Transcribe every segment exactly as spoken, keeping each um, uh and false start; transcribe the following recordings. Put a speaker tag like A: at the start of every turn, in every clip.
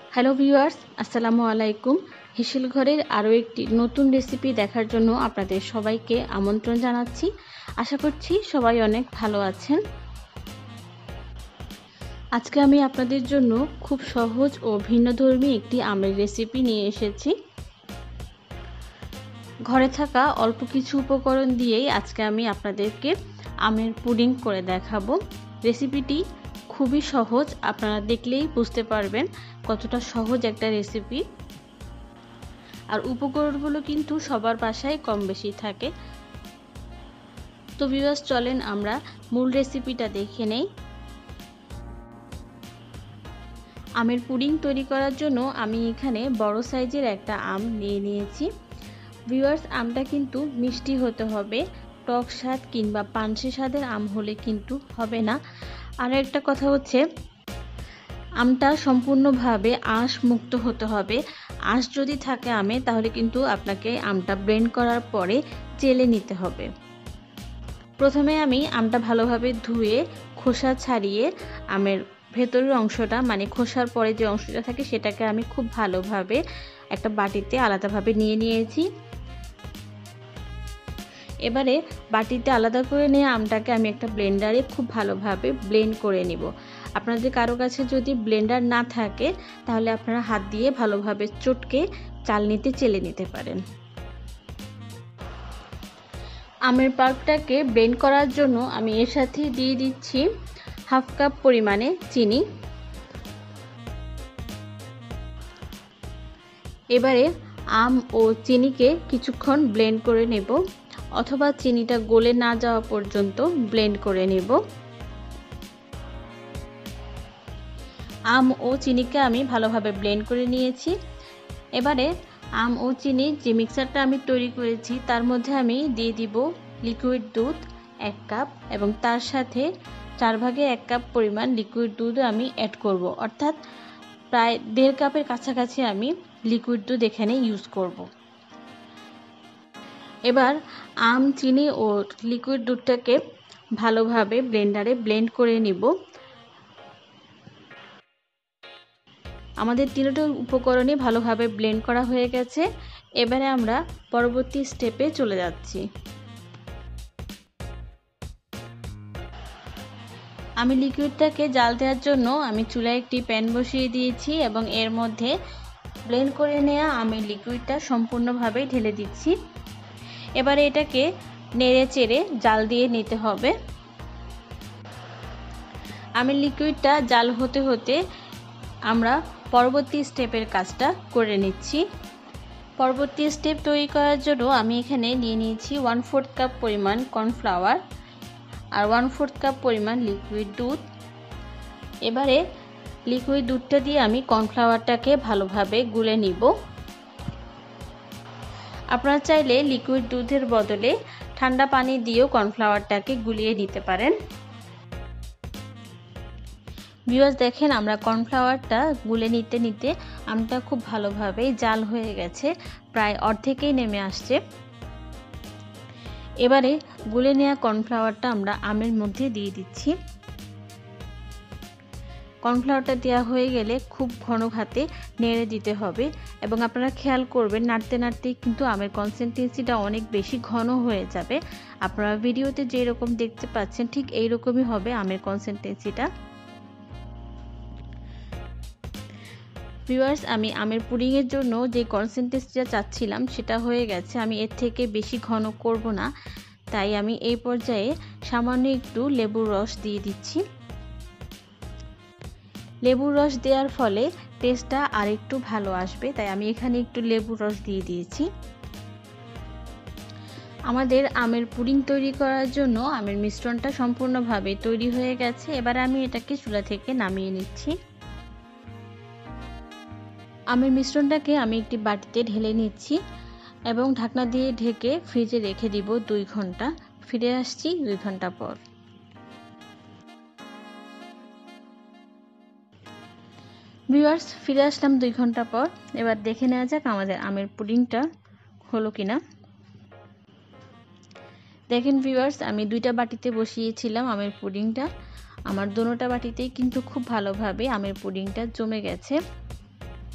A: Hello viewers, আসসালামু আলাইকুম। হেসেল ঘরের আরও একটি নতুন রেসিপি দেখার জন্য আপনাদের সবাইকে আমন্ত্রণ জানাচ্ছি। আশা করছি সবাই অনেক ভালো আছেন। আজকে আমি আপনাদের জন্য খুব সহজ ও ভিন্নধর্মী একটি আমের রেসিপি নিয়ে এসেছি। ঘরে থাকা অল্প কিছু উপকরণ দিয়েই আজকে আমি আপনাদেরকে আমের পুডিং করে দেখাবো। রেসিপিটি খুবই সহজ, আপনারা দেখলেই বুঝতে পারবেন কতটা সহজ একটা রেসিপি। আর উপকরণগুলো কিন্তু সবার বাসায় কম বেশি থাকে। তো ভিউয়ার্স, চলেন আমরা মূল রেসিপিটা দেখে নেই। আমের পুডিং তৈরি করার জন্য আমি এখানে বড় সাইজের একটা আম নিয়ে নিয়েছি। ভিউয়ার্স, আমটা কিন্তু মিষ্টি হতে হবে, টক স্বাদ কিংবা পানসে স্বাদের আম হলে কিন্তু হবে না। আর একটা কথা হচ্ছে, আমটা সম্পূর্ণভাবে আঁশ মুক্ত হতে হবে। আঁশ যদি থাকে আমে, তাহলে কিন্তু আপনাকে আমটা ব্লেন্ড করার পরে চেলে নিতে হবে। প্রথমে আমি আমটা ভালোভাবে ধুয়ে খোসা ছাড়িয়ে আমের ভেতরের অংশটা, মানে খোসার পরে যে অংশটা থাকে, সেটাকে আমি খুব ভালোভাবে একটা বাটিতে আলাদাভাবে নিয়ে নিয়েছি। এবারে বাটিতে আলাদা করে নিয়ে আমটাকে আমি একটা ব্লেন্ডারে খুব ভালোভাবে ব্লেন্ড করে নিব। আপনাদের কারো কাছে যদি ব্লেন্ডার না থাকে, তাহলে আপনারা হাত দিয়ে ভালোভাবে চটকে চালনিতে চেলে নিতে পারেন। আমের পাল্পটাকে ব্লেন্ড করার জন্য আমি এর সাথে দিয়ে দিচ্ছি হাফ কাপ পরিমাণে চিনি। এবারে আম ও চিনিকে কিছুক্ষণ ব্লেন্ড করে নেব, অথবা চিনিটা গলে না যাওয়া পর্যন্ত ব্লেন্ড করে নেব। আম ও চিনিকে আমি ভালোভাবে ব্লেন্ড করে নিয়েছি। এবারে আম ও চিনির যে মিক্সারটা আমি তৈরি করেছি, তার মধ্যে আমি দিয়ে দিব লিকুইড দুধ এক কাপ, এবং তার সাথে চার ভাগে এক কাপ পরিমাণ লিকুইড দুধ আমি অ্যাড করব, অর্থাৎ প্রায় দেড় কাপের কাছাকাছি আমি লিকুইড দুধ এখানে ইউজ করব। এবার আম, চিনি ও লিকুইড দুধটাকে ভালোভাবে ব্লেন্ডারে ব্লেন্ড করে নিব। আমাদের তিনটা উপকরণই ভালোভাবে ব্লেন্ড করা হয়ে গেছে। এবারে আমরা পরবর্তী স্টেপে চলে যাচ্ছি। আমি লিকুইডটাকে জাল দেওয়ার জন্য আমি চুলায় একটি প্যান বসিয়ে দিয়েছি, এবং এর মধ্যে ব্লেন্ড করে নেওয়া আমের লিকুইডটা সম্পূর্ণভাবে ঢেলে দিচ্ছি। এবারে এটাকে নেড়ে চেড়ে জাল দিয়ে নিতে হবে। আমের লিকুইডটা জাল হতে হতে আমরা পরবর্তী স্টেপের কাজটা করে নিচ্ছি। পরবর্তী স্টেপ তৈরি করার জন্য আমি এখানে নিয়ে নিয়েছি ওয়ান ফোর্থ কাপ পরিমাণ কর্নফ্লাওয়ার আর ওয়ান ফোর্থ কাপ পরিমাণ লিকুইড দুধ। এবারে লিকুইড দুধটা দিয়ে আমি কর্নফ্লাওয়ারটাকে ভালোভাবে গুলে নিব। আপনারা চাইলে লিকুইড দুধের বদলে ঠান্ডা পানি দিয়েও কর্নফ্লাওয়ারটাকে গুলিয়ে নিতে পারেন। ভিউয়ার্স, দেখেন আমরা কর্নফ্লাওয়ারটা গুলে নিতে নিতে আমটা খুব ভালোভাবে জাল হয়ে গেছে, প্রায় অর্ধেকেই নেমে আসছে। এবারে গুলে নেওয়া কর্নফ্লাওয়ারটা আমরা আমের মধ্যে দিয়ে দিচ্ছি। কর্নফ্লাওয়ারটা দেওয়া হয়ে গেলে খুব ঘন হাতে নেড়ে দিতে হবে, এবং আপনারা খেয়াল করবেন নাড়তে নাড়তেই কিন্তু আমের কনসিস্টেন্সিটা অনেক বেশি ঘন হয়ে যাবে। আপনারা ভিডিওতে যে রকম দেখতে পাচ্ছেন ঠিক এই রকমই হবে আমের কনসিস্টেন্সিটা। ভিউয়ার্স, আমি আমের পুডিংয়ের জন্য যে কনসিস্টেন্সিটা চাচ্ছিলাম সেটা হয়ে গেছে। আমি এর থেকে বেশি ঘন করব না, তাই আমি এই পর্যায়ে সামান্য একটু লেবুর রস দিয়ে দিচ্ছি। লেবুর রস দেওয়ার ফলে টেস্টটা আর একটু ভালো আসবে, তাই আমি এখানে একটু লেবুর রস দিয়ে দিয়েছি। আমাদের আমের পুডিং তৈরি করার জন্য আমের মিশ্রণটা সম্পূর্ণভাবে তৈরি হয়ে গেছে। এবার আমি এটাকে চুলা থেকে নামিয়ে নিচ্ছি। আমের মিশ্রণটাকে আমি একটি বাটিতে ঢেলে নিচ্ছি, এবং ঢাকনা দিয়ে ঢেকে ফ্রিজে রেখে দিব দুই ঘন্টা। ফিরে আসছি দুই ঘন্টা পর। ভিউয়ার্স, ফিরে আসলাম দুই ঘন্টা পর। এবার দেখে নেওয়া যাক আমাদের আমের পুডিংটা হলো কিনা। দেখেন ভিউয়ার্স, আমি দুইটা বাটিতে বসিয়েছিলাম আমের পুডিংটা। আমার দোনোটা বাটিতেই কিন্তু খুব ভালোভাবে আমের পুডিংটা জমে গেছে।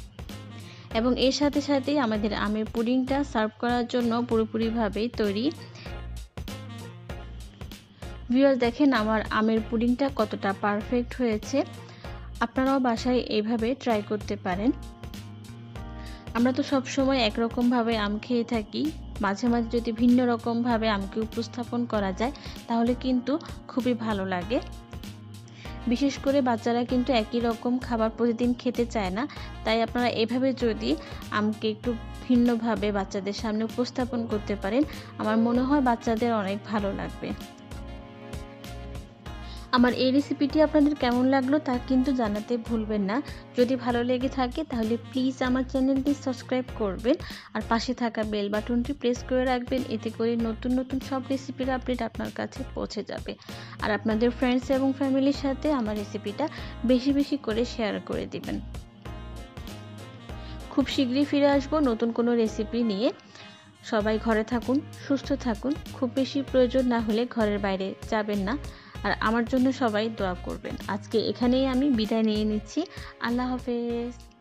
A: এবং এর সাথে সাথেই আমাদের আমের পুডিংটা সার্ভ করার জন্য পুরোপুরিভাবেই তৈরি। ভিউয়ার্স, দেখেন আমার আমের পুডিংটা কতটা পারফেক্ট হয়েছে। আপনারাও বাসায় এইভাবে ট্রাই করতে পারেন। আমরা তো সব সময় একরকমভাবে আম খেয়ে থাকি, মাঝে মাঝে যদি ভিন্ন রকমভাবে আমকে উপস্থাপন করা যায় তাহলে কিন্তু খুবই ভালো লাগে। বিশেষ করে বাচ্চারা কিন্তু একই রকম খাবার প্রতিদিন খেতে চায় না, তাই আপনারা এভাবে যদি আমকে একটু ভিন্নভাবে বাচ্চাদের সামনে উপস্থাপন করতে পারেন, আমার মনে হয় বাচ্চাদের অনেক ভালো লাগবে। আমার এই রেসিপিটি আপনাদের কেমন লাগলো তা কিন্তু জানাতে ভুলবেন না। যদি ভালো লেগে থাকে তাহলে প্লিজ আমার চ্যানেলটি সাবস্ক্রাইব করবেন আর পাশে থাকা বেল বাটনটি প্রেস করে রাখবেন, এতে করে নতুন নতুন সব রেসিপির আপডেট আপনার কাছে পৌঁছে যাবে। আর আপনাদের ফ্রেন্ডস এবং ফ্যামিলির সাথে আমার রেসিপিটা বেশি বেশি করে শেয়ার করে দিবেন। খুব শীঘ্রই ফিরে আসবো নতুন কোনো রেসিপি নিয়ে। সবাই ঘরে থাকুন, সুস্থ থাকুন, খুব বেশি প্রয়োজন না হলে ঘরের বাইরে যাবেন না। আর আমার জন্য সবাই দোয়া করবেন। আজকে এখানেই আমি বিদায় নিয়ে নিচ্ছি। আল্লাহ হাফেজ।